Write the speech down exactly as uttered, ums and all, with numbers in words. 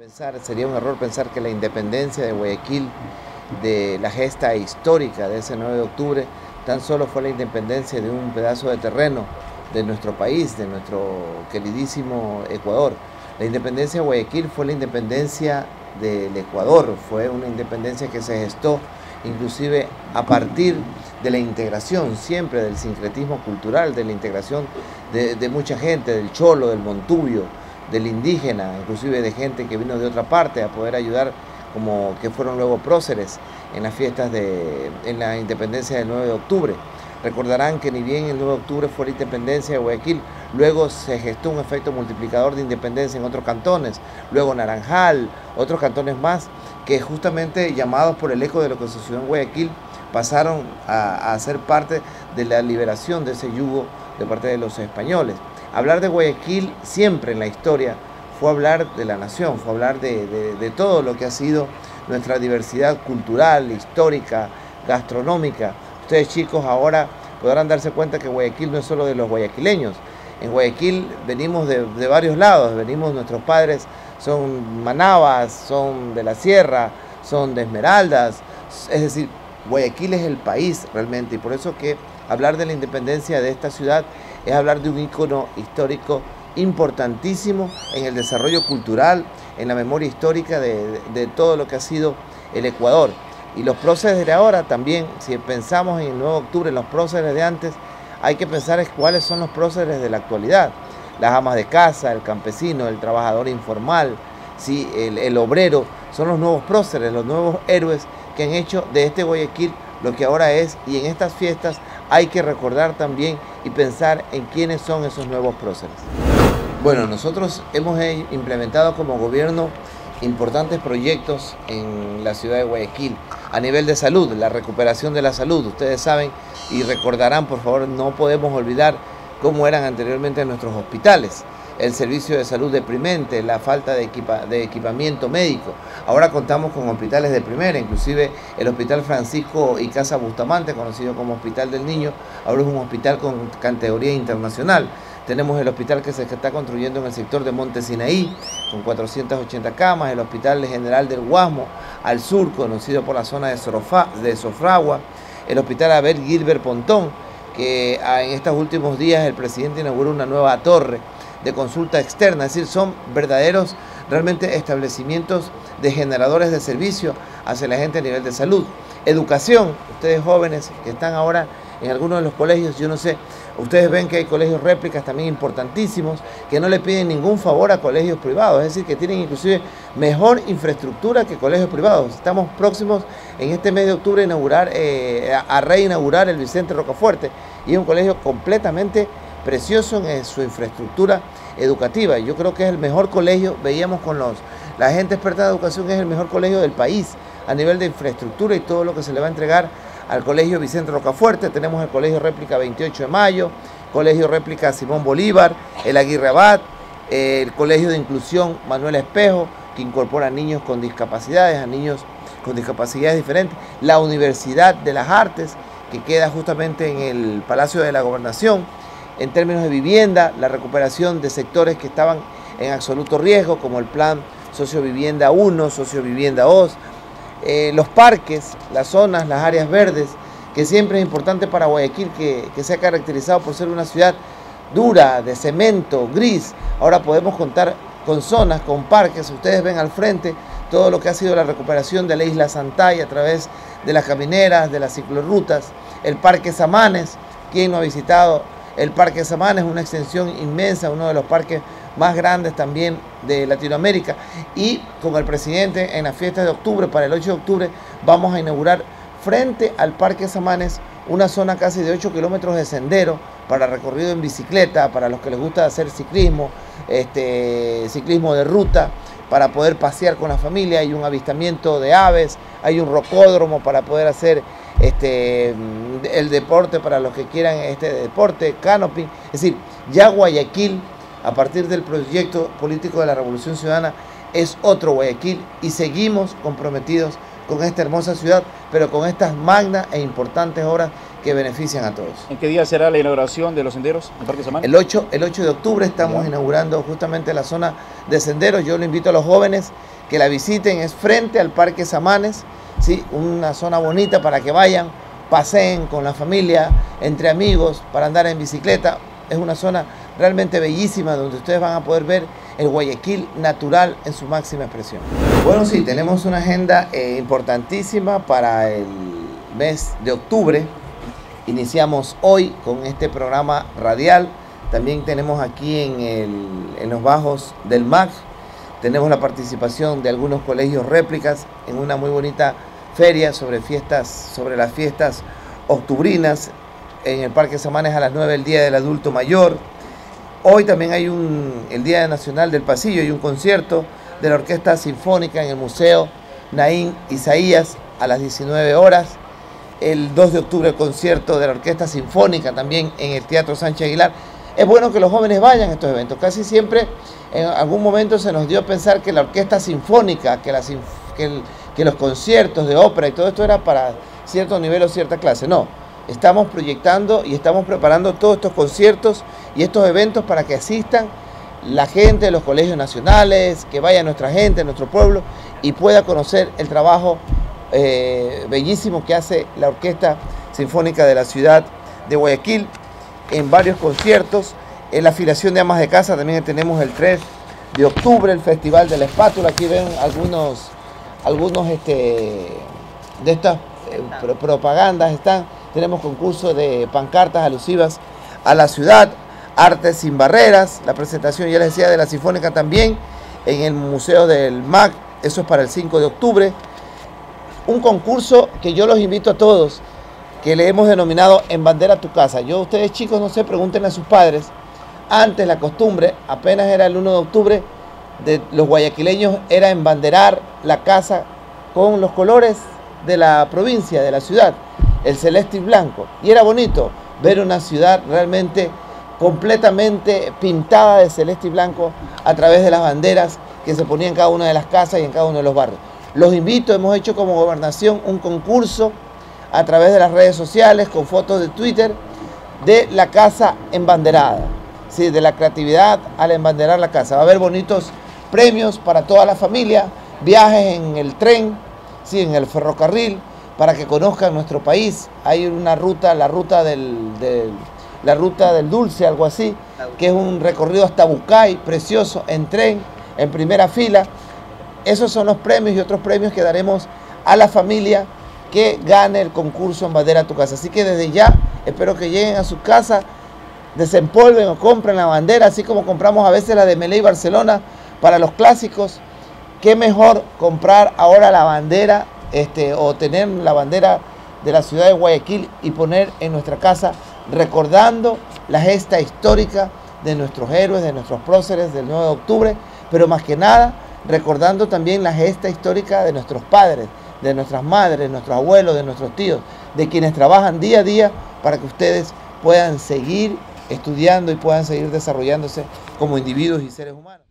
Pensar, sería un error pensar que la independencia de Guayaquil, de la gesta histórica de ese nueve de octubre, tan solo fue la independencia de un pedazo de terreno de nuestro país, de nuestro queridísimo Ecuador. La independencia de Guayaquil fue la independencia del Ecuador, fue una independencia que se gestó inclusive a partir de la integración siempre del sincretismo cultural, de la integración de, de mucha gente, del cholo, del montubio, del indígena, inclusive de gente que vino de otra parte a poder ayudar, como que fueron luego próceres en las fiestas de en la independencia del nueve de octubre. Recordarán que ni bien el nueve de octubre fue la independencia de Guayaquil, luego se gestó un efecto multiplicador de independencia en otros cantones, luego Naranjal, otros cantones más, que justamente llamados por el eco de lo que sucedió en Guayaquil, pasaron a, a ser parte de la liberación de ese yugo de parte de los españoles. Hablar de Guayaquil siempre en la historia fue hablar de la nación, fue hablar de, de, de todo lo que ha sido nuestra diversidad cultural, histórica, gastronómica. Ustedes chicos ahora podrán darse cuenta que Guayaquil no es solo de los guayaquileños. En Guayaquil venimos de, de varios lados, venimos, nuestros padres son manabas, son de la sierra, son de Esmeraldas, es decir, Guayaquil es el país realmente, y por eso que hablar de la independencia de esta ciudad es hablar de un ícono histórico importantísimo en el desarrollo cultural, en la memoria histórica de, de, de todo lo que ha sido el Ecuador. Y los próceres de ahora también, si pensamos en el nueve de octubre, en los próceres de antes, hay que pensar en cuáles son los próceres de la actualidad. Las amas de casa, el campesino, el trabajador informal, ¿sí? el, el obrero, son los nuevos próceres, los nuevos héroes que han hecho de este Guayaquil lo que ahora es, y en estas fiestas hay que recordar también y pensar en quiénes son esos nuevos próceres. Bueno, nosotros hemos implementado como gobierno importantes proyectos en la ciudad de Guayaquil a nivel de salud, la recuperación de la salud. Ustedes saben y recordarán, por favor, no podemos olvidar cómo eran anteriormente nuestros hospitales, el servicio de salud deprimente, la falta de, equipa, de equipamiento médico. Ahora contamos con hospitales de primera, inclusive el Hospital Francisco y Casa Bustamante, conocido como Hospital del Niño, ahora es un hospital con categoría internacional. Tenemos el hospital que se está construyendo en el sector de Monte Sinaí, con cuatrocientas ochenta camas, el Hospital General del Guasmo, al sur, conocido por la zona de, Sorofa, de Sofragua, el Hospital Abel Gilbert Pontón, que en estos últimos días el presidente inauguró una nueva torre de consulta externa, es decir, son verdaderos realmente establecimientos de generadores de servicio hacia la gente a nivel de salud. Educación, ustedes jóvenes que están ahora en algunos de los colegios, yo no sé, ustedes ven que hay colegios réplicas también importantísimos que no le piden ningún favor a colegios privados, es decir, que tienen inclusive mejor infraestructura que colegios privados. Estamos próximos en este mes de octubre a inaugurar, eh, a reinaugurar el Vicente Rocafuerte, y es un colegio completamente precioso en su infraestructura educativa. Yo creo que es el mejor colegio, veíamos con los, la gente experta de educación, es el mejor colegio del país a nivel de infraestructura y todo lo que se le va a entregar al colegio Vicente Rocafuerte. Tenemos el colegio réplica veintiocho de mayo, colegio réplica Simón Bolívar, el Aguirre Abad, el colegio de inclusión Manuel Espejo, que incorpora a niños con discapacidades, a niños con discapacidades diferentes, la Universidad de las Artes, que queda justamente en el Palacio de la Gobernación. En términos de vivienda, la recuperación de sectores que estaban en absoluto riesgo, como el plan Sociovivienda uno, Sociovivienda dos, eh, los parques, las zonas, las áreas verdes, que siempre es importante para Guayaquil, que, que se ha caracterizado por ser una ciudad dura, de cemento, gris. Ahora podemos contar con zonas, con parques. Ustedes ven al frente todo lo que ha sido la recuperación de la isla Santay a través de las camineras, de las ciclorrutas, el Parque Samanes. ¿Quién no ha visitado el Parque Samanes? Es una extensión inmensa, uno de los parques más grandes también de Latinoamérica, y con el presidente en la fiesta de octubre, para el ocho de octubre, vamos a inaugurar frente al Parque Samanes una zona casi de ocho kilómetros de sendero para recorrido en bicicleta, para los que les gusta hacer ciclismo, este, ciclismo de ruta, para poder pasear con la familia. Hay un avistamiento de aves, hay un rocódromo para poder hacer este, el deporte para los que quieran este deporte, canopy. Es decir, ya Guayaquil, a partir del proyecto político de la Revolución Ciudadana, es otro Guayaquil, y seguimos comprometidos con esta hermosa ciudad, pero con estas magnas e importantes obras que benefician a todos. ¿En qué día será la inauguración de los senderos en Parque Samanes? El ocho, el ocho de octubre estamos ya. inaugurando justamente la zona de senderos. Yo lo invito a los jóvenes que la visiten, es frente al Parque Samanes, ¿sí? Una zona bonita para que vayan, paseen con la familia, entre amigos, para andar en bicicleta. Es una zona realmente bellísima donde ustedes van a poder ver el Guayaquil natural en su máxima expresión. Bueno, sí, tenemos una agenda eh, importantísima para el mes de octubre. Iniciamos hoy con este programa radial. También tenemos aquí en, el, en los bajos del M A C, tenemos la participación de algunos colegios réplicas en una muy bonita feria sobre, fiestas, sobre las fiestas octubrinas en el Parque Samanes a las nueve, el Día del Adulto Mayor. Hoy también hay un, el Día Nacional del Pasillo y un concierto de la Orquesta Sinfónica en el Museo Naín Isaías a las diecinueve horas. El dos de octubre el concierto de la Orquesta Sinfónica también en el Teatro Sánchez Aguilar. Es bueno que los jóvenes vayan a estos eventos. Casi siempre en algún momento se nos dio a pensar que la Orquesta Sinfónica, que, la, que, el, que los conciertos de ópera y todo esto era para cierto nivel o cierta clase. No, estamos proyectando y estamos preparando todos estos conciertos y estos eventos para que asistan la gente de los colegios nacionales, que vaya nuestra gente, nuestro pueblo y pueda conocer el trabajo eh, bellísimo que hace la Orquesta Sinfónica de la ciudad de Guayaquil en varios conciertos. En la afiliación de amas de casa también tenemos el tres de octubre, el Festival de la Espátula. Aquí ven algunos, algunos este, de estas eh, pro propagandas están. Tenemos concurso de pancartas alusivas a la ciudad, Artes sin Barreras, la presentación, ya les decía, de la Sinfónica también en el Museo del M A C, eso es para el cinco de octubre. Un concurso que yo los invito a todos, que le hemos denominado Embandera tu casa. Yo, ustedes chicos, no sé, pregúntenle a sus padres. Antes la costumbre, apenas era el uno de octubre, de los guayaquileños era embanderar la casa con los colores de la provincia, de la ciudad, el celeste y blanco. Y era bonito ver una ciudad realmente completamente pintada de celeste y blanco a través de las banderas que se ponían en cada una de las casas y en cada uno de los barrios. Los invito, hemos hecho como gobernación un concurso a través de las redes sociales con fotos de Twitter de la casa embanderada, ¿sí? De la creatividad al embanderar la casa. Va a haber bonitos premios para toda la familia, viajes en el tren, ¿sí? En el ferrocarril, para que conozcan nuestro país. Hay una ruta, la ruta del, del, la ruta del dulce, algo así, que es un recorrido hasta Bucay, precioso, en tren, en primera fila. Esos son los premios y otros premios que daremos a la familia que gane el concurso Embandera tu casa. Así que desde ya espero que lleguen a su casa, desempolven o compren la bandera, así como compramos a veces la de Melé y Barcelona para los clásicos. Qué mejor comprar ahora la bandera este, o tener la bandera de la ciudad de Guayaquil y poner en nuestra casa, recordando la gesta histórica de nuestros héroes, de nuestros próceres del nueve de octubre, pero más que nada recordando también la gesta histórica de nuestros padres, de nuestras madres, de nuestros abuelos, de nuestros tíos, de quienes trabajan día a día para que ustedes puedan seguir estudiando y puedan seguir desarrollándose como individuos y seres humanos.